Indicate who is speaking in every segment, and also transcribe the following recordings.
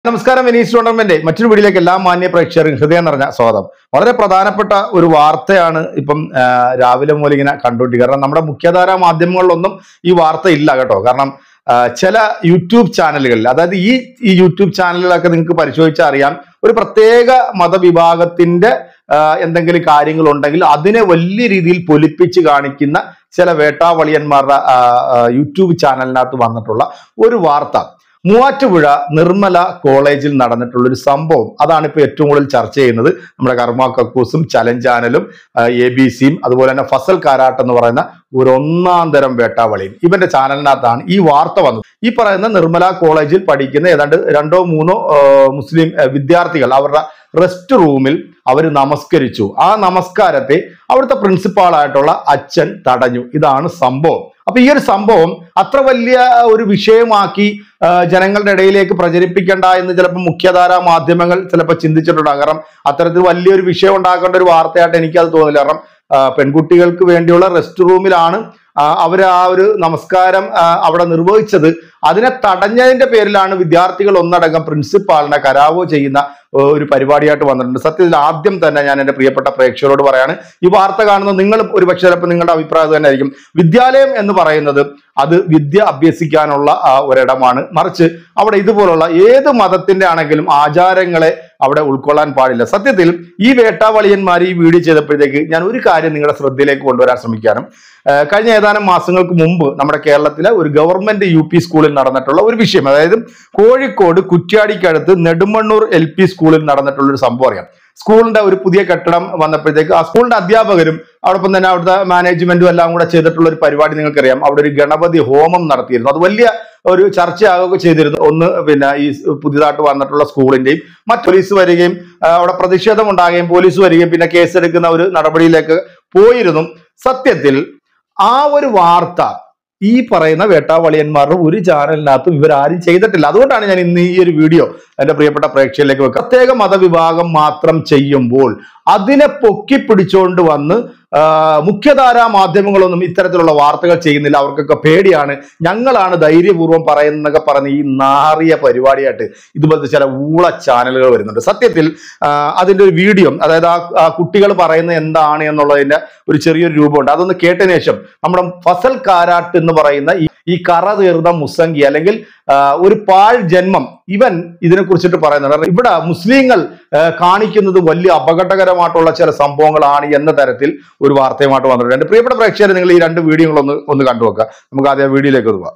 Speaker 1: നമസ്കാരം. വിനീസ് ടൂർണമെന്റ് മറ്റൊരു വീഡിയോയിലേക്ക് എല്ലാ മാന്യ പ്രേക്ഷകർക്കും ഹൃദയം നിറഞ്ഞ സ്വാഗതം. വളരെ പ്രധാനപ്പെട്ട ഒരു വാർത്തയാണ് ഇപ്പം രാവിലെ മുതൽ ഇങ്ങനെ കണ്ടുകൊണ്ടിരിക്കുക. കാരണം നമ്മുടെ മുഖ്യധാരാ മാധ്യമങ്ങളിലൊന്നും ഈ വാർത്ത ഇല്ല കേട്ടോ. കാരണം ചില യൂട്യൂബ് ചാനലുകളിൽ, അതായത് ഈ യൂട്യൂബ് ചാനലുകളൊക്കെ നിങ്ങൾക്ക് പരിശോധിച്ചാൽ അറിയാം, ഒരു പ്രത്യേക മതവിഭാഗത്തിന്റെ എന്തെങ്കിലും കാര്യങ്ങളുണ്ടെങ്കിൽ അതിനെ വലിയ രീതിയിൽ പൊലിപ്പിച്ച് കാണിക്കുന്ന ചില വേട്ടാവളിയന്മാരുടെ യൂട്യൂബ് ചാനലിനകത്ത് വന്നിട്ടുള്ള ഒരു വാർത്ത. മൂവാറ്റുപുഴ നിർമ്മല കോളേജിൽ നടന്നിട്ടുള്ള ഒരു സംഭവം, അതാണ് ഇപ്പോൾ ഏറ്റവും കൂടുതൽ ചർച്ച ചെയ്യുന്നത്. നമ്മുടെ കർമ്മ കക്കൂസും ചലഞ്ച് ചാനലും ABC-യും അതുപോലെ തന്നെ ഫസൽ കാരാട്ട് എന്ന് പറയുന്ന ഒരു ഒന്നാം തരം വേട്ടാവളിയും ഇവന്റെ ചാനലിനകത്താണ് ഈ വാർത്ത വന്നത്. ഈ പറയുന്ന നിർമ്മല കോളേജിൽ പഠിക്കുന്ന ഏതാണ്ട് 2-3 മുസ്ലിം വിദ്യാർത്ഥികൾ അവരുടെ റെസ്റ്റ് റൂമിൽ അവർ നമസ്കരിച്ചു. ആ നമസ്കാരത്തെ അവിടുത്തെ പ്രിൻസിപ്പാളായിട്ടുള്ള അച്ഛൻ തടഞ്ഞു. ഇതാണ് സംഭവം. അപ്പൊ ഈ ഒരു സംഭവം അത്ര വലിയ ഒരു വിഷയമാക്കി ജനങ്ങളുടെ ഇടയിലേക്ക് പ്രചരിപ്പിക്കേണ്ട എന്ന് ചിലപ്പോൾ മുഖ്യധാരാ മാധ്യമങ്ങൾ ചിലപ്പോൾ ചിന്തിച്ചിട്ടുണ്ടാകും. കാരണം അത്തരത്തിൽ വലിയൊരു വിഷയം ഉണ്ടാക്കേണ്ട ഒരു വാർത്തയായിട്ട് എനിക്കത് തോന്നില്ല. കാരണം പെൺകുട്ടികൾക്ക് വേണ്ടിയുള്ള റെസ്റ്റ് റൂമിലാണ് അവർ ആ ഒരു നമസ്കാരം അവിടെ നിർവഹിച്ചത്. അതിനെ തടഞ്ഞതിന്റെ പേരിലാണ് വിദ്യാർത്ഥികൾ ഒന്നടങ്കം പ്രിൻസിപ്പാളിനെ കരാവോ ചെയ്യുന്ന ഒരു പരിപാടിയായിട്ട് വന്നിട്ടുണ്ട്. സത്യത്തിൽ ആദ്യം തന്നെ ഞാൻ എൻ്റെ പ്രിയപ്പെട്ട പ്രേക്ഷകരോട് പറയാണ്, ഈ വാർത്ത കാണുന്ന നിങ്ങൾ ഒരു പക്ഷേ ചിലപ്പോൾ നിങ്ങളുടെ അഭിപ്രായം തന്നെ ആയിരിക്കും, വിദ്യാലയം എന്ന് പറയുന്നത് അത് വിദ്യ അഭ്യസിക്കാനുള്ള ഒരിടമാണ്. മറിച്ച് അവിടെ ഇതുപോലുള്ള ഏത് മതത്തിന്റെ ആണെങ്കിലും ആചാരങ്ങളെ അവിടെ ഉൾക്കൊള്ളാൻ പാടില്ല. സത്യത്തിൽ ഈ വേട്ടാവളിയന്മാർ ഈ വീഡിയോ ചെയ്തപ്പോഴത്തേക്ക് ഞാൻ ഒരു കാര്യം നിങ്ങളുടെ ശ്രദ്ധയിലേക്ക് കൊണ്ടുവരാൻ ശ്രമിക്കാനും, കഴിഞ്ഞ ഏതാനും മാസങ്ങൾക്ക് മുമ്പ് നമ്മുടെ കേരളത്തിലെ ഒരു ഗവൺമെന്റ് UP സ്കൂളിൽ നടന്നിട്ടുള്ള ഒരു വിഷയം, അതായത് കോഴിക്കോട് കുറ്റ്യാടിക്കടുത്ത് നെടുമണ്ണൂർ LP സ്കൂളിൽ നടന്നിട്ടുള്ള ഒരു സംഭവം അറിയാം. സ്കൂളിന്റെ ഒരു പുതിയ കെട്ടിടം വന്നപ്പോഴത്തേക്ക് ആ സ്കൂളിന്റെ അധ്യാപകരും അതോടൊപ്പം തന്നെ അവിടുത്തെ മാനേജ്മെന്റും എല്ലാം കൂടെ ചെയ്തിട്ടുള്ള ഒരു പരിപാടി നിങ്ങൾക്കറിയാം. അവിടെ ഒരു ഗണപതി ഹോമം നടത്തിയിരുന്നു. അത് വലിയ ഒരു ചർച്ചയാകുകയൊക്കെ ചെയ്തിരുന്നു. ഒന്ന് പിന്നെ ഈ പുതിയതായിട്ട് വന്നിട്ടുള്ള സ്കൂളിന്റെയും മറ്റ് പോലീസ് വരികയും അവിടെ പ്രതിഷേധം ഉണ്ടാകുകയും പോലീസ് വരികയും പിന്നെ കേസെടുക്കുന്ന ഒരു നടപടിയിലേക്ക് പോയിരുന്നു. സത്യത്തിൽ ആ ഒരു വാർത്ത ഈ പറയുന്ന വേട്ടാവളിയന്മാരുടെ ഒരു ചാനലിനകത്തും ഇവരാരും ചെയ്തിട്ടില്ല. അതുകൊണ്ടാണ് ഞാൻ ഇന്ന് ഈ ഒരു വീഡിയോ എൻ്റെ പ്രിയപ്പെട്ട പ്രേക്ഷകരിലേക്ക് വെക്കുക. പ്രത്യേക മതവിഭാഗം മാത്രം ചെയ്യുമ്പോൾ അതിനെ പൊക്കി പിടിച്ചുകൊണ്ട് വന്ന് മുഖ്യധാരാ മാധ്യമങ്ങളൊന്നും ഇത്തരത്തിലുള്ള വാർത്തകൾ ചെയ്യുന്നില്ല. അവർക്കൊക്കെ പേടിയാണ്, ഞങ്ങളാണ് ധൈര്യപൂർവ്വം പറയുന്നതൊക്കെ പറഞ്ഞ് ഈ നാറിയ പരിപാടിയായിട്ട് ഇതുപോലത്തെ ചില ഊള ചാനലുകൾ വരുന്നുണ്ട്. സത്യത്തിൽ അതിൻ്റെ ഒരു വീഡിയോ, അതായത് ആ കുട്ടികൾ പറയുന്നത് എന്താണ് എന്നുള്ളതിന്റെ ഒരു ചെറിയൊരു രൂപമുണ്ട്. അതൊന്ന് കേട്ടതിന് ശേഷം നമ്മുടെ ഫസൽ കാരാട്ട് എന്ന് പറയുന്ന ഈ കറ തീർന്ന മുസംഗി അല്ലെങ്കിൽ ഒരു പാഴ് ജന്മം ഇവൻ ഇതിനെ കുറിച്ചിട്ട് പറയുന്നുണ്ട്. ഇവിടെ മുസ്ലിങ്ങൾ കാണിക്കുന്നത് വലിയ അപകടകരമായിട്ടുള്ള ചില സംഭവങ്ങളാണ് എന്ന തരത്തിൽ ഒരു വാർത്തയുമായിട്ട് വന്നിട്ടുണ്ട്. എന്റെ പ്രിയപ്പെട്ട പ്രേക്ഷകർ, നിങ്ങൾ ഈ 2 വീഡിയോകൾ ഒന്ന് കണ്ടുവെക്കുക. നമുക്ക് ആദ്യം വീഡിയോയിലേക്ക് പോകാം.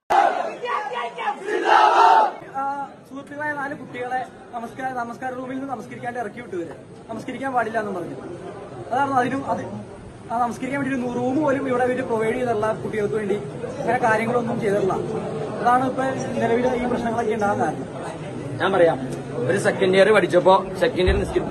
Speaker 2: സുഹൃത്തുക്കളായ 4 കുട്ടികളെ നമസ്കാര റൂമിൽ നിന്ന് നമസ്കരിക്കാണ്ട് ഇറക്കി വിട്ടുവരെ നമസ്കരിക്കാൻ പാടില്ല എന്ന് പറഞ്ഞു. അതാണ് നമസ്കരിക്കാൻ വേണ്ടി ഒരു റൂം പോലും ഇവിടെ വേണ്ടി പ്രൊവൈഡ് ചെയ്തിട്ടുള്ള കുട്ടികൾക്ക് വേണ്ടി അങ്ങനെ കാര്യങ്ങളൊന്നും ചെയ്തിട്ടില്ല. അതാണ് ഇപ്പൊ നിലവിൽ ഈ പ്രശ്നങ്ങളൊക്കെ ഉണ്ടാകാൻ കാരണം.
Speaker 3: ഞാൻ പറയാം, ഒരു സെക്കൻഡ് ഇയർ പഠിച്ചപ്പോ സെക്കൻഡ് ഇയർ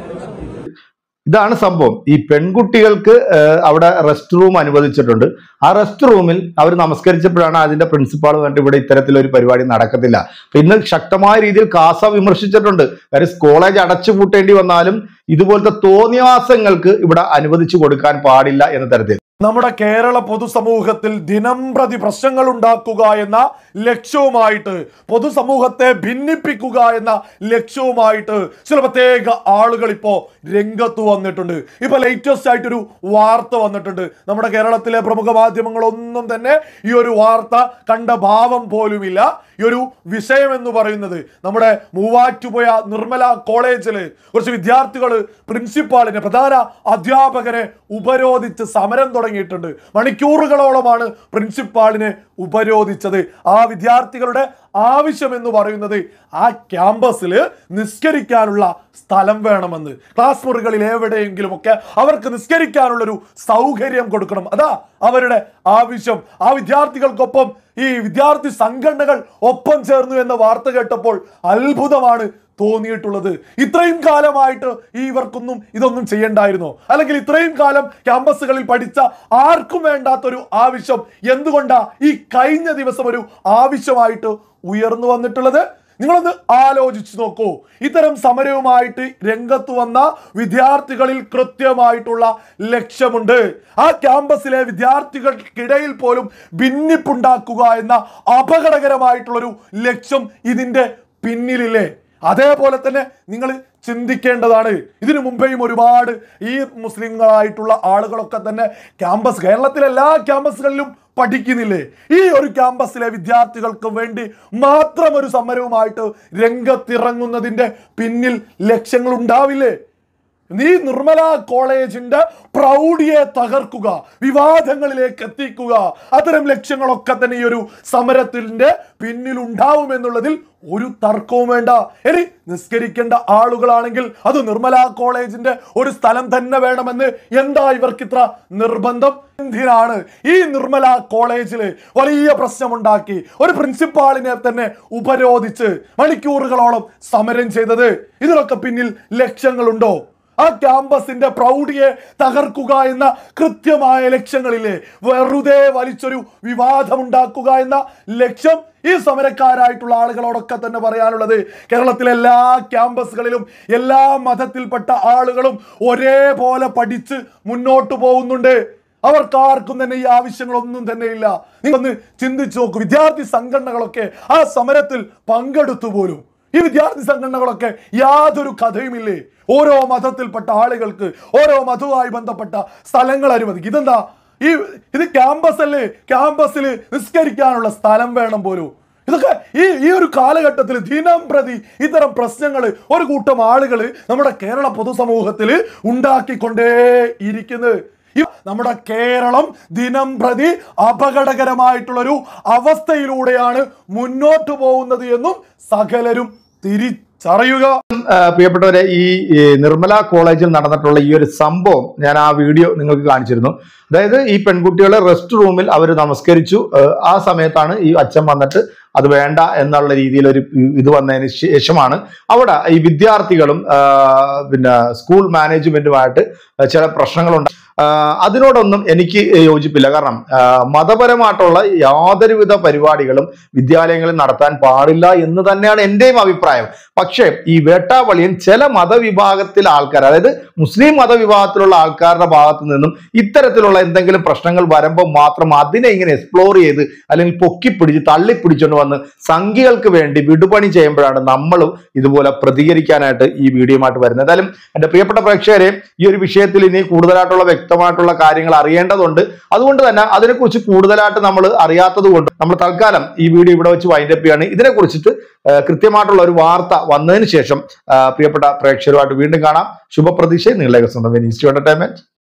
Speaker 1: ഇതാണ് സംഭവം. ഈ പെൺകുട്ടികൾക്ക് അവിടെ റെസ്റ്റ് റൂം അനുവദിച്ചിട്ടുണ്ട്. ആ റെസ്റ്റ് റൂമിൽ അവർ നമസ്കരിച്ചപ്പോഴാണ് അതിന്റെ പ്രിൻസിപ്പാൾ കണ്ടിട്ട് ഇവിടെ ഇത്തരത്തിലൊരു പരിപാടി നടക്കത്തില്ല. ഇന്ന് ശക്തമായ രീതിയിൽ കാസ വിമർശിച്ചിട്ടുണ്ട്. കാര്യം കോളേജ് അടച്ചുപൂട്ടേണ്ടി വന്നാലും ഇതുപോലത്തെ തോന്നിയവാസങ്ങൾക്ക് ഇവിടെ അനുവദിച്ചു കൊടുക്കാൻ പാടില്ല എന്ന തരത്തിൽ
Speaker 4: നമ്മുടെ കേരള പൊതുസമൂഹത്തിൽ ദിനംപ്രതി പ്രശ്നങ്ങൾ ഉണ്ടാക്കുക എന്ന ലക്ഷ്യവുമായിട്ട്, പൊതുസമൂഹത്തെ ഭിന്നിപ്പിക്കുക എന്ന ലക്ഷ്യവുമായിട്ട് ചില പ്രത്യേക ആളുകൾ ഇപ്പോൾ രംഗത്ത് വന്നിട്ടുണ്ട്. ഇപ്പൊ ലേറ്റസ്റ്റ് ആയിട്ടൊരു വാർത്ത വന്നിട്ടുണ്ട്. നമ്മുടെ കേരളത്തിലെ പ്രമുഖ മാധ്യമങ്ങളൊന്നും തന്നെ ഈ ഒരു വാർത്ത കണ്ട ഭാവം പോലുമില്ല. ഈ ഒരു വിഷയം എന്ന് പറയുന്നത് നമ്മുടെ മൂവാറ്റുപുഴ നിർമ്മല കോളേജില് കുറച്ച് വിദ്യാർത്ഥികൾ പ്രിൻസിപ്പാളിനെ, പ്രധാന അധ്യാപകനെ ഉപരോധിച്ച് സമരം തുടങ്ങിയിട്ടുണ്ട്. മണിക്കൂറുകളോളമാണ് പ്രിൻസിപ്പാളിനെ ഉപരോധിച്ചത്. ആ വിദ്യാർത്ഥികളുടെ ആവശ്യം എന്ന് പറയുന്നത് ആ ക്യാമ്പസിൽ നിസ്കരിക്കാനുള്ള സ്ഥലം വേണമെന്ന്, ക്ലാസ് മുറികളിൽ എവിടെയെങ്കിലും ഒക്കെ അവർക്ക് നിസ്കരിക്കാനുള്ളൊരു സൗകര്യം കൊടുക്കണം. അതാ അവരുടെ ആവശ്യം. ആ വിദ്യാർത്ഥികൾക്കൊപ്പം ഈ വിദ്യാർത്ഥി സംഘടനകൾ ഒപ്പം ചേർന്നു എന്ന വാർത്ത കേട്ടപ്പോൾ അത്ഭുതമാണ് തോന്നിയിട്ടുള്ളത്. ഇത്രയും കാലമായിട്ട് ഇവർക്കൊന്നും ഇതൊന്നും ചെയ്യണ്ടായിരുന്നോ? അല്ലെങ്കിൽ ഇത്രയും കാലം ക്യാമ്പസുകളിൽ പഠിച്ച ആർക്കും വേണ്ടാത്തൊരു ആവശ്യം എന്തുകൊണ്ടാ ഈ കഴിഞ്ഞ ദിവസം ഒരു ആവശ്യമായിട്ട് ഉയർന്നു വന്നിട്ടുള്ളത്? നിങ്ങളൊന്ന് ആലോചിച്ചു നോക്കൂ. ഇത്തരം സമരവുമായിട്ട് രംഗത്ത് വന്ന വിദ്യാർത്ഥികളിൽ കൃത്യമായിട്ടുള്ള ലക്ഷ്യമുണ്ട്. ആ ക്യാമ്പസിലെ വിദ്യാർത്ഥികൾക്കിടയിൽ പോലും ഭിന്നിപ്പുണ്ടാക്കുക എന്ന അപകടകരമായിട്ടുള്ളൊരു ലക്ഷ്യം ഇതിന്റെ പിന്നിലില്ലേ? അതേപോലെ തന്നെ നിങ്ങൾ ചിന്തിക്കേണ്ടതാണ്. ഇതിനു മുമ്പേയും ഒരുപാട് ഈ മുസ്ലിങ്ങളായിട്ടുള്ള ആളുകളൊക്കെ തന്നെ കേരളത്തിലെ എല്ലാ ക്യാമ്പസുകളിലും പഠിക്കുന്നില്ലേ? ഈ ഒരു ക്യാമ്പസിലെ വിദ്യാർത്ഥികൾക്ക് വേണ്ടി മാത്രം ഒരു സമരവുമായിട്ട് രംഗത്തിറങ്ങുന്നതിന്റെ പിന്നിൽ ലക്ഷ്യങ്ങൾ ഉണ്ടാവില്ലേ? നീ നിർമ്മല കോളേജിന്റെ പ്രൗഢിയെ തകർക്കുക, വിവാദങ്ങളിലേക്ക് എത്തിക്കുക, അത്തരം ലക്ഷ്യങ്ങളൊക്കെ തന്നെ ഈ ഒരു സമരത്തിന്റെ പിന്നിലുണ്ടാവുമെന്നുള്ളതിൽ ഒരു തർക്കവും വേണ്ട. ഇനി നിസ്കരിക്കേണ്ട ആളുകളാണെങ്കിൽ അത് നിർമ്മല കോളേജിന്റെ ഒരു സ്ഥലം തന്നെ വേണമെന്ന് എന്താ ഇവർക്ക് ഇത്ര നിർബന്ധം? എന്തിനാണ് ഈ നിർമ്മല കോളേജിൽ വലിയ പ്രശ്നമുണ്ടാക്കി ഒരു പ്രിൻസിപ്പാളിനെ തന്നെ ഉപരോധിച്ച് മണിക്കൂറുകളോളം സമരം ചെയ്തത്? ഇതിനൊക്കെ പിന്നിൽ ലക്ഷ്യങ്ങളുണ്ടോ? ആ ക്യാമ്പസിന്റെ പ്രൗഢിയെ തകർക്കുക എന്ന കൃത്യമായ ലക്ഷ്യങ്ങളില്ലേ? വെറുതെ വലിച്ചൊരു വിവാദമുണ്ടാക്കുക എന്ന ലക്ഷ്യം ഈ സമരക്കാരായിട്ടുള്ള ആളുകളോടൊക്കെ തന്നെ പറയാനുള്ളത്, കേരളത്തിലെ എല്ലാ ക്യാമ്പസുകളിലും എല്ലാ മതത്തിൽപ്പെട്ട ആളുകളും ഒരേപോലെ പഠിച്ച് മുന്നോട്ട് പോകുന്നുണ്ട്. അവർക്കാർക്കും തന്നെ ഈ ആവശ്യങ്ങളൊന്നും തന്നെ ഇല്ല. നിങ്ങളൊന്ന് ചിന്തിച്ചു നോക്കൂ. വിദ്യാർത്ഥി സംഘടനകളൊക്കെ ആ സമരത്തിൽ പങ്കെടുത്തു പോലും. ഈ വിദ്യാർത്ഥി സംഘടനകളൊക്കെ യാതൊരു കഥയുമില്ലേ? ഓരോ മതത്തിൽപ്പെട്ട ആളുകൾക്ക് ഓരോ മതവുമായി ബന്ധപ്പെട്ട സ്ഥലങ്ങൾ അനുവദിക്കും. ഇതെന്താ? ഇത് ക്യാമ്പസ് അല്ലേ? ക്യാമ്പസിൽ നിസ്കരിക്കാനുള്ള സ്ഥലം വേണം പോലും. ഇതൊക്കെ ഈ ഒരു കാലഘട്ടത്തിൽ ദിനം പ്രതി ഇത്തരം പ്രശ്നങ്ങൾ ഒരു കൂട്ടം ആളുകൾ നമ്മുടെ കേരള പൊതുസമൂഹത്തിൽ ഉണ്ടാക്കിക്കൊണ്ടേ ഇരിക്കുന്നത്. നമ്മുടെ കേരളം ദിനം പ്രതി അപകടകരമായിട്ടുള്ളൊരു അവസ്ഥയിലൂടെയാണ് മുന്നോട്ട് പോകുന്നത് എന്നും സകലരും തിരിച്ചറിയുക.
Speaker 1: പ്രിയപ്പെട്ടവരെ, ഈ നിർമ്മല കോളേജിൽ നടന്നിട്ടുള്ള ഈ ഒരു സംഭവം ഞാൻ ആ വീഡിയോ നിങ്ങൾക്ക് കാണിച്ചിരുന്നു. അതായത് ഈ പെൺകുട്ടികളെ റെസ്റ്റ് റൂമിൽ അവർ നമസ്കരിച്ചു. ആ സമയത്താണ് ഈ അച്ഛൻ വന്നിട്ട് അത് വേണ്ട എന്നുള്ള രീതിയിൽ ഒരു ഇത് വന്നതിന് ശേഷമാണ് അവിടെ ഈ വിദ്യാർത്ഥികളും പിന്നെ സ്കൂൾ മാനേജ്മെന്റുമായിട്ട് ചില പ്രശ്നങ്ങളുണ്ട്. അതിനോടൊന്നും എനിക്ക് യോജിപ്പില്ല. കാരണം മതപരമായിട്ടുള്ള യാതൊരുവിധ പരിപാടികളും വിദ്യാലയങ്ങളിൽ നടത്താൻ പാടില്ല എന്ന് തന്നെയാണ് എന്റെയും അഭിപ്രായം. പക്ഷേ ഈ വേട്ടാവളിയൻ ചില മതവിഭാഗത്തിലെ ആൾക്കാർ, അതായത് മുസ്ലിം മതവിഭാഗത്തിലുള്ള ആൾക്കാരുടെ ഭാഗത്തു നിന്നും ഇത്തരത്തിലുള്ള എന്തെങ്കിലും പ്രശ്നങ്ങൾ വരുമ്പോൾ മാത്രം അതിനെ ഇങ്ങനെ എക്സ്പ്ലോർ ചെയ്ത് അല്ലെങ്കിൽ പൊക്കിപ്പിടിച്ച് തള്ളിപ്പിടിച്ചുകൊണ്ട് വന്ന് സംഖ്യകൾക്ക് വേണ്ടി വിടുപണി ചെയ്യുമ്പോഴാണ് നമ്മളും ഇതുപോലെ പ്രതികരിക്കാനായിട്ട് ഈ വീഡിയോയുമായിട്ട് വരുന്നത്. എന്തായാലും എൻ്റെ പ്രിയപ്പെട്ട പ്രേക്ഷകരെ, ഈ ഒരു വിഷയത്തിൽ ഇനി കൂടുതലായിട്ടുള്ള വ്യക്തമായിട്ടുള്ള കാര്യങ്ങൾ അറിയേണ്ടതുണ്ട്. അതുകൊണ്ട് തന്നെ അതിനെക്കുറിച്ച് കൂടുതലായിട്ട് നമ്മൾ അറിയാത്തത് കൊണ്ട് നമ്മൾ തൽക്കാലം ഈ വീഡിയോ ഇവിടെ വെച്ച് വൈൻഡപ്പ് ചെയ്യാണ്. ഇതിനെക്കുറിച്ചിട്ട് കൃത്യമായിട്ടുള്ള ഒരു വാർത്ത വന്നതിന് ശേഷം പ്രിയപ്പെട്ട പ്രേക്ഷകരുമായിട്ട് വീണ്ടും കാണാം. ശുഭപ്രതീക്ഷ, നിങ്ങളുടെ സ്വന്തം വെനീസ് എന്റർടൈൻമെന്റ്.